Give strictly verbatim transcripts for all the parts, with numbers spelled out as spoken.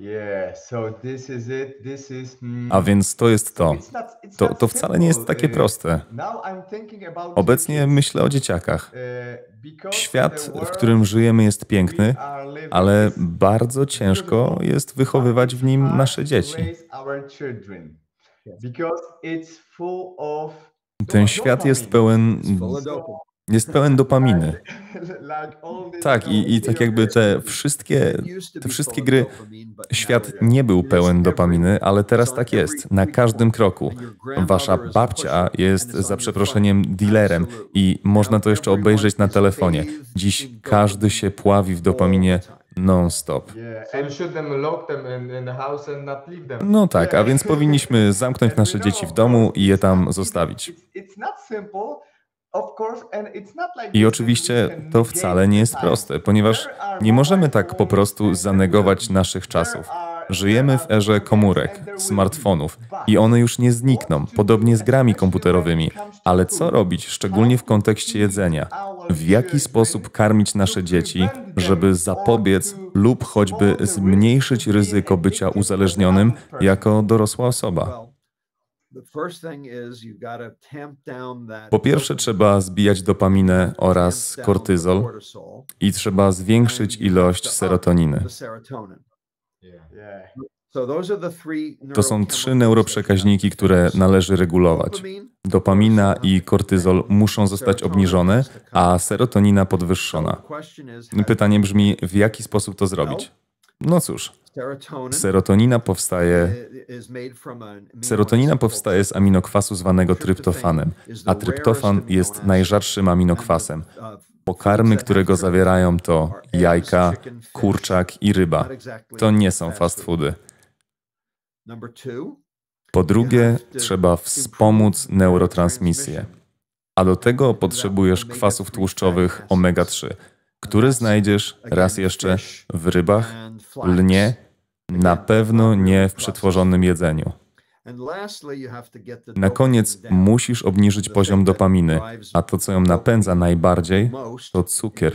A więc to jest to. To, to wcale nie jest takie proste. Obecnie myślę o dzieciakach. Świat, w którym żyjemy, jest piękny, ale bardzo ciężko jest wychowywać w nim nasze dzieci. Ten świat jest pełen, jest pełen dopaminy. Tak, i, i tak jakby te wszystkie, te wszystkie gry, świat nie był pełen dopaminy, ale teraz tak jest, na każdym kroku. Wasza babcia jest, za przeproszeniem, dealerem i można to jeszcze obejrzeć na telefonie. Dziś każdy się pławi w dopaminie non-stop. No tak, a więc powinniśmy zamknąć nasze dzieci w domu i je tam zostawić. I oczywiście to wcale nie jest proste, ponieważ nie możemy tak po prostu zanegować naszych czasów. Żyjemy w erze komórek, smartfonów i one już nie znikną, podobnie z grami komputerowymi. Ale co robić, szczególnie w kontekście jedzenia? W jaki sposób karmić nasze dzieci, żeby zapobiec lub choćby zmniejszyć ryzyko bycia uzależnionym jako dorosła osoba? Po pierwsze, trzeba zbijać dopaminę oraz kortyzol i trzeba zwiększyć ilość serotoniny. To są trzy neuroprzekaźniki, które należy regulować. Dopamina i kortyzol muszą zostać obniżone, a serotonina podwyższona. Pytanie brzmi, w jaki sposób to zrobić? No cóż, serotonina powstaje, serotonina powstaje z aminokwasu zwanego tryptofanem, a tryptofan jest najrzadszym aminokwasem. Pokarmy, które go zawierają, to jajka, kurczak i ryba. To nie są fast foody. Po drugie, trzeba wspomóc neurotransmisję. A do tego potrzebujesz kwasów tłuszczowych omega trzy, które znajdziesz, raz jeszcze, w rybach, lnie, na pewno nie w przetworzonym jedzeniu. Na koniec musisz obniżyć poziom dopaminy, a to, co ją napędza najbardziej, to cukier.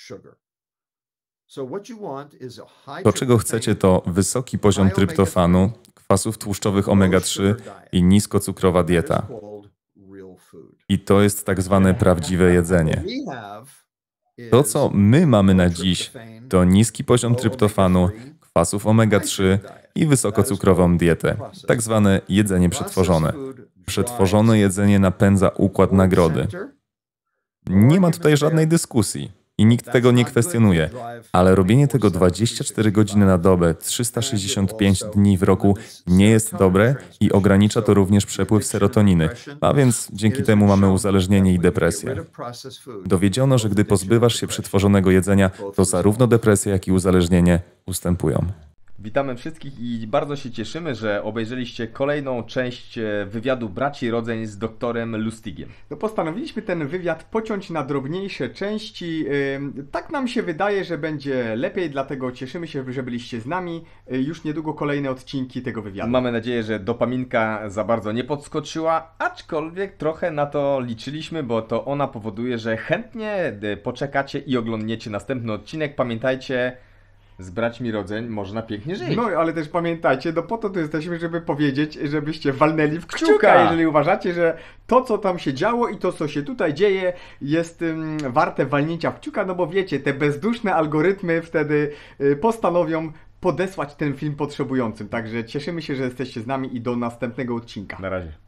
To, czego chcecie, to wysoki poziom tryptofanu, kwasów tłuszczowych omega trzy i niskocukrowa dieta. I to jest tak zwane prawdziwe jedzenie. To, co my mamy na dziś, to niski poziom tryptofanu, kwasów omega trzy i wysokocukrową dietę, tak zwane jedzenie przetworzone. Przetworzone jedzenie napędza układ nagrody. Nie ma tutaj żadnej dyskusji i nikt tego nie kwestionuje, ale robienie tego dwadzieścia cztery godziny na dobę, trzysta sześćdziesiąt pięć dni w roku nie jest dobre i ogranicza to również przepływ serotoniny, a więc dzięki temu mamy uzależnienie i depresję. Dowiedziono, że gdy pozbywasz się przetworzonego jedzenia, to zarówno depresja, jak i uzależnienie ustępują. Witamy wszystkich i bardzo się cieszymy, że obejrzeliście kolejną część wywiadu Braci Rodzeń z doktorem Lustigiem. No postanowiliśmy ten wywiad pociąć na drobniejsze części. Tak nam się wydaje, że będzie lepiej, dlatego cieszymy się, że byliście z nami. Już niedługo kolejne odcinki tego wywiadu. Mamy nadzieję, że dopaminka za bardzo nie podskoczyła, aczkolwiek trochę na to liczyliśmy, bo to ona powoduje, że chętnie poczekacie i oglądniecie następny odcinek. Pamiętajcie, z braćmi rodzeń można pięknie żyć. No, ale też pamiętajcie, no po to tu jesteśmy, żeby powiedzieć, żebyście walnęli w kciuka, kciuka. Jeżeli uważacie, że to, co tam się działo i to, co się tutaj dzieje, jest um, warte walnięcia w kciuka, no bo wiecie, te bezduszne algorytmy wtedy y, postanowią podesłać ten film potrzebującym. Także cieszymy się, że jesteście z nami i do następnego odcinka. Na razie.